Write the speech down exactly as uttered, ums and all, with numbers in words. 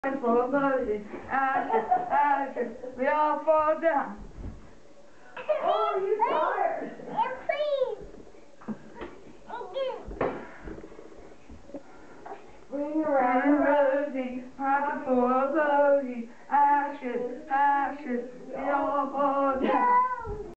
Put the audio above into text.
For motion, ashes, ashes, we all fall down. Oh, you're tired. And please. Ring around the rosy, pocket full of rosy, ashes, ashes.